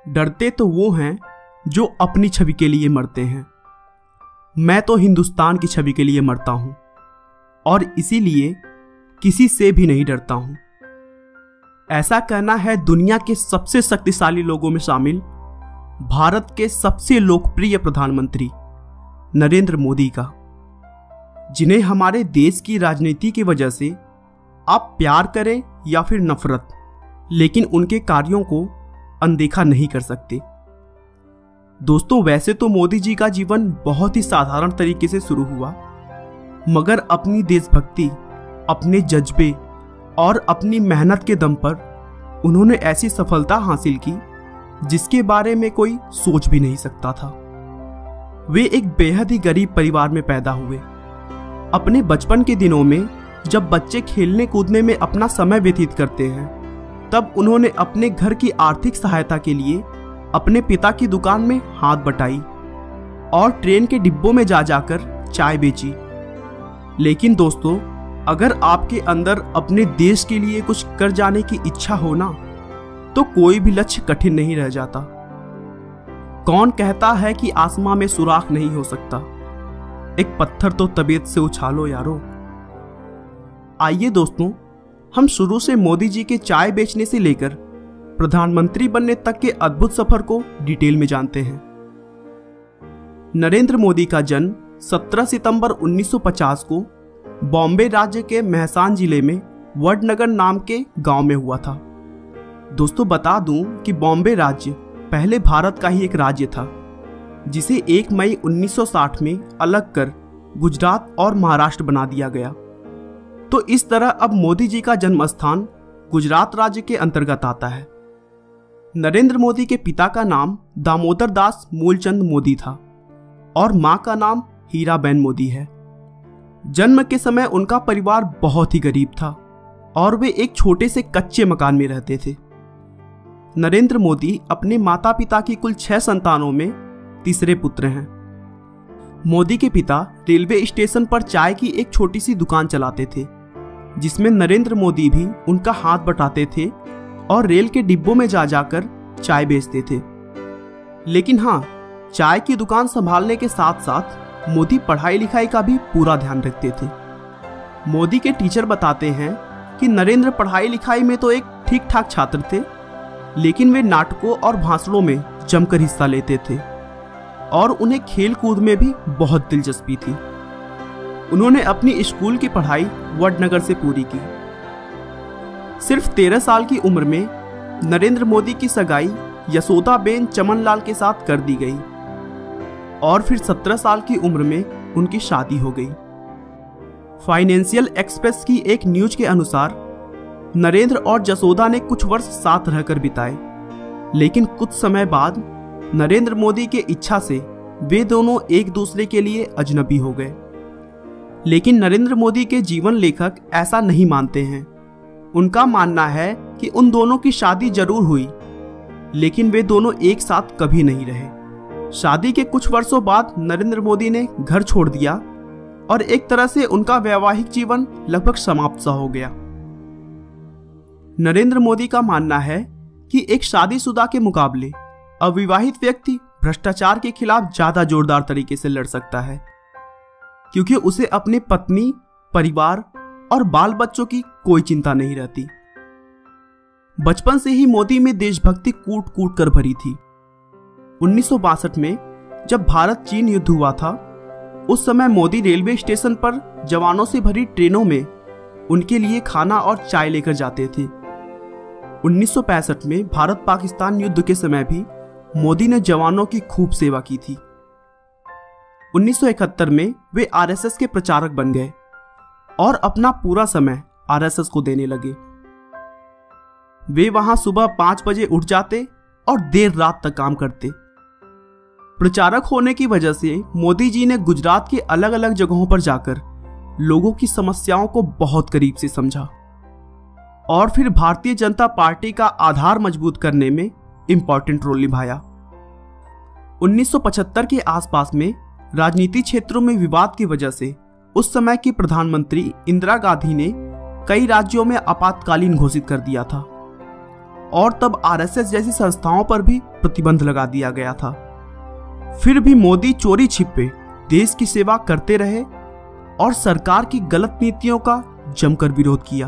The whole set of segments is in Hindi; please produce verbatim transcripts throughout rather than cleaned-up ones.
डरते तो वो हैं जो अपनी छवि के लिए मरते हैं। मैं तो हिंदुस्तान की छवि के लिए मरता हूं और इसीलिए किसी से भी नहीं डरता हूं। ऐसा कहना है दुनिया के सबसे शक्तिशाली लोगों में शामिल भारत के सबसे लोकप्रिय प्रधानमंत्री नरेंद्र मोदी का, जिन्हें हमारे देश की राजनीति की वजह से आप प्यार करें या फिर नफरत, लेकिन उनके कार्यों को अनदेखा नहीं कर सकते। दोस्तों, वैसे तो मोदी जी का जीवन बहुत ही साधारण तरीके से शुरू हुआ, मगर अपनी देशभक्ति, अपने जज्बे और अपनी मेहनत के दम पर उन्होंने ऐसी सफलता हासिल की जिसके बारे में कोई सोच भी नहीं सकता था। वे एक बेहद ही गरीब परिवार में पैदा हुए। अपने बचपन के दिनों में जब बच्चे खेलने कूदने में अपना समय व्यतीत करते हैं, तब उन्होंने अपने घर की आर्थिक सहायता के लिए अपने पिता की दुकान में हाथ बटाई और ट्रेन के डिब्बों में जा जाकर चाय बेची। लेकिन दोस्तों, अगर आपके अंदर अपने देश के लिए कुछ कर जाने की इच्छा हो ना, तो कोई भी लक्ष्य कठिन नहीं रह जाता। कौन कहता है कि आसमां में सुराख नहीं हो सकता? एक पत्थर तो तबीयत से उछालो यारो। आइए दोस्तों, हम शुरू से मोदी जी के चाय बेचने से लेकर प्रधानमंत्री बनने तक के अद्भुत सफर को डिटेल में जानते हैं। नरेंद्र मोदी का जन्म सत्रह सितंबर उन्नीस सौ पचास को बॉम्बे राज्य के मेहसान जिले में वडनगर नाम के गांव में हुआ था। दोस्तों, बता दूं कि बॉम्बे राज्य पहले भारत का ही एक राज्य था, जिसे एक मई उन्नीस सौ साठ में अलग कर गुजरात और महाराष्ट्र बना दिया गया। तो इस तरह अब मोदी जी का जन्म स्थान गुजरात राज्य के अंतर्गत आता है। नरेंद्र मोदी के पिता का नाम दामोदर दास मूलचंद मोदी था और मां का नाम हीराबेन मोदी है। जन्म के समय उनका परिवार बहुत ही गरीब था और वे एक छोटे से कच्चे मकान में रहते थे। नरेंद्र मोदी अपने माता पिता की कुल छह संतानों में तीसरे पुत्र हैं। मोदी के पिता रेलवे स्टेशन पर चाय की एक छोटी सी दुकान चलाते थे, जिसमें नरेंद्र मोदी भी उनका हाथ बटाते थे और रेल के डिब्बों में जा जाकर चाय बेचते थे। लेकिन हाँ, चाय की दुकान संभालने के साथ साथ मोदी पढ़ाई लिखाई का भी पूरा ध्यान रखते थे। मोदी के टीचर बताते हैं कि नरेंद्र पढ़ाई लिखाई में तो एक ठीक ठाक छात्र थे, लेकिन वे नाटकों और भाषणों में जमकर हिस्सा लेते थे और उन्हें खेल कूद में भी बहुत दिलचस्पी थी। उन्होंने अपनी स्कूल की पढ़ाई वडनगर से पूरी की। सिर्फ तेरह साल की उम्र में नरेंद्र मोदी की सगाई यशोदाबेन चमनलाल के साथ कर दी गई और फिर सत्रह साल की उम्र में उनकी शादी हो गई। फाइनेंशियल एक्सप्रेस की एक न्यूज के अनुसार नरेंद्र और जसोदा ने कुछ वर्ष साथ रहकर बिताए, लेकिन कुछ समय बाद नरेंद्र मोदी के इच्छा से वे दोनों एक दूसरे के लिए अजनबी हो गए। लेकिन नरेंद्र मोदी के जीवन लेखक ऐसा नहीं मानते हैं। उनका मानना है कि उन दोनों की शादी जरूर हुई, लेकिन वे दोनों एक साथ कभी नहीं रहे। शादी के कुछ वर्षों बाद नरेंद्र मोदी ने घर छोड़ दिया और एक तरह से उनका वैवाहिक जीवन लगभग समाप्त सा हो गया। नरेंद्र मोदी का मानना है कि एक शादीशुदा के मुकाबले अविवाहित व्यक्ति भ्रष्टाचार के खिलाफ ज्यादा जोरदार तरीके से लड़ सकता है, क्योंकि उसे अपनी पत्नी, परिवार और बाल बच्चों की कोई चिंता नहीं रहती। बचपन से ही मोदी में देशभक्ति कूट कूट कर भरी थी। उन्नीस सौ बासठ में जब भारत चीन युद्ध हुआ था, उस समय मोदी रेलवे स्टेशन पर जवानों से भरी ट्रेनों में उनके लिए खाना और चाय लेकर जाते थे। उन्नीस सौ पैंसठ में भारत पाकिस्तान युद्ध के समय भी मोदी ने जवानों की खूब सेवा की थी। उन्नीस सौ इकहत्तर में वे आरएसएस के प्रचारक बन गए और अपना पूरा समय आरएसएस को देने लगे। वे वहां सुबह पांच बजे उठ जाते और देर रात तक काम करते। प्रचारक होने की वजह से मोदी जी ने गुजरात के अलग अलग जगहों पर जाकर लोगों की समस्याओं को बहुत करीब से समझा और फिर भारतीय जनता पार्टी का आधार मजबूत करने में इंपॉर्टेंट रोल निभाया। उन्नीस सौ पचहत्तर के आसपास में राजनीति क्षेत्रों में विवाद की वजह से उस समय की प्रधानमंत्री इंदिरा गांधी ने कई राज्यों में आपातकालीन घोषित कर दिया था और तब आरएसएस जैसी संस्थाओं पर भी प्रतिबंध लगा दिया गया था। फिर भी मोदी चोरी छिपे देश की सेवा करते रहे और सरकार की गलत नीतियों का जमकर विरोध किया।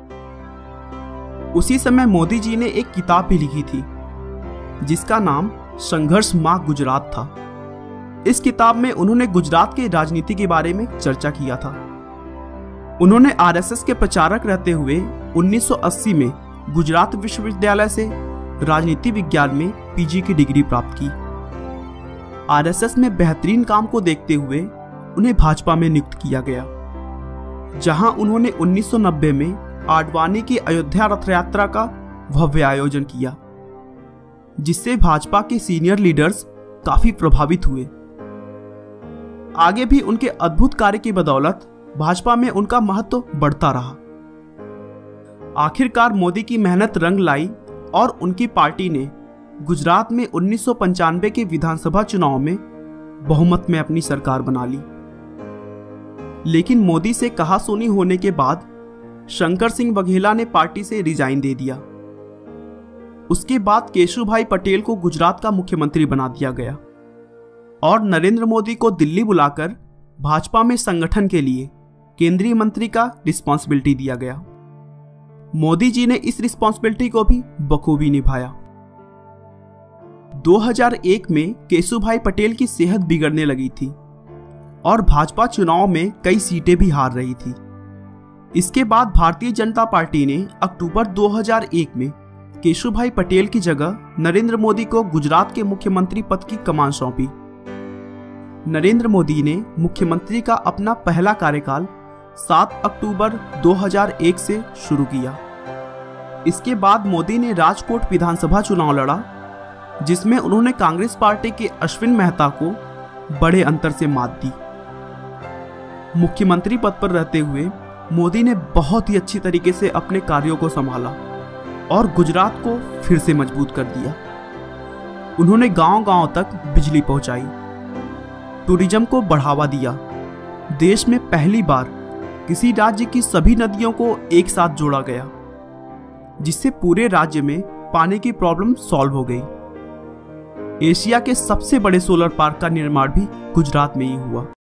उसी समय मोदी जी ने एक किताब भी लिखी थी जिसका नाम संघर्ष माँ गुजरात था। इस किताब में उन्होंने गुजरात की राजनीति के बारे में चर्चा किया था। उन्होंने आरएसएस के प्रचारक रहते हुए उन्नीस सौ अस्सी में गुजरात विश्वविद्यालय से राजनीति विज्ञान में पीजी की डिग्री प्राप्त की। आरएसएस में बेहतरीन काम को देखते हुए उन्हें भाजपा में नियुक्त किया गया, जहां उन्होंने उन्नीस सौ नब्बे में आडवाणी की अयोध्या रथ यात्रा का भव्य आयोजन किया, जिससे भाजपा के सीनियर लीडर्स काफी प्रभावित हुए। आगे भी उनके अद्भुत कार्य की बदौलत भाजपा में उनका महत्व बढ़ता रहा। आखिरकार मोदी की मेहनत रंग लाई और उनकी पार्टी ने गुजरात में उन्नीस सौ पंचानवे के विधानसभा चुनाव में बहुमत में अपनी सरकार बना ली। लेकिन मोदी से कहासुनी होने के बाद शंकर सिंह बघेला ने पार्टी से रिजाइन दे दिया। उसके बाद केशुभाई पटेल को गुजरात का मुख्यमंत्री बना दिया गया और नरेंद्र मोदी को दिल्ली बुलाकर भाजपा में संगठन के लिए केंद्रीय मंत्री का रिस्पॉन्सिबिलिटी दिया गया। मोदी जी ने इस रिस्पॉन्सिबिलिटी को भी बखूबी निभाया। दो हज़ार एक में केशुभाई पटेल की सेहत बिगड़ने लगी थी और भाजपा चुनाव में कई सीटें भी हार रही थी। इसके बाद भारतीय जनता पार्टी ने अक्टूबर दो हज़ार एक में केशुभाई पटेल की जगह नरेंद्र मोदी को गुजरात के मुख्यमंत्री पद की कमान सौंपी। नरेंद्र मोदी ने मुख्यमंत्री का अपना पहला कार्यकाल सात अक्टूबर दो हज़ार एक से शुरू किया। इसके बाद मोदी ने राजकोट विधानसभा चुनाव लड़ा, जिसमें उन्होंने कांग्रेस पार्टी के अश्विन मेहता को बड़े अंतर से मात दी। मुख्यमंत्री पद पर रहते हुए मोदी ने बहुत ही अच्छी तरीके से अपने कार्यों को संभाला और गुजरात को फिर से मजबूत कर दिया। उन्होंने गांव-गांव तक बिजली पहुंचाई, टूरिज्म को बढ़ावा दिया, देश में पहली बार किसी राज्य की सभी नदियों को एक साथ जोड़ा गया, जिससे पूरे राज्य में पानी की प्रॉब्लम सॉल्व हो गई। एशिया के सबसे बड़े सोलर पार्क का निर्माण भी गुजरात में ही हुआ।